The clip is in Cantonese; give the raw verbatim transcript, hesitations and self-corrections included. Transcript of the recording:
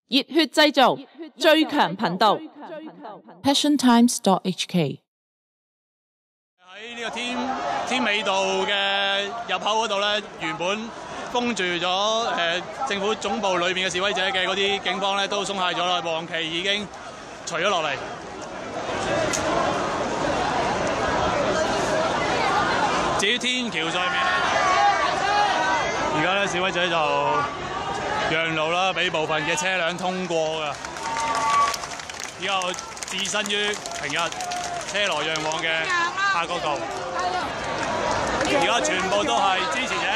熱血製造，最強頻道 passion times dot h k。 喺呢個天天美道嘅入口嗰度咧，原本封住咗誒、呃、政府總部裏邊嘅示威者嘅嗰啲警方咧，都鬆懈咗啦，黃旗已經除咗落嚟。至於天橋上面咧，而家咧示威者就讓路啦，俾部分嘅車輛通過㗎。而家我置身於平日車來讓往嘅夏慤道，而家全部都係支持者。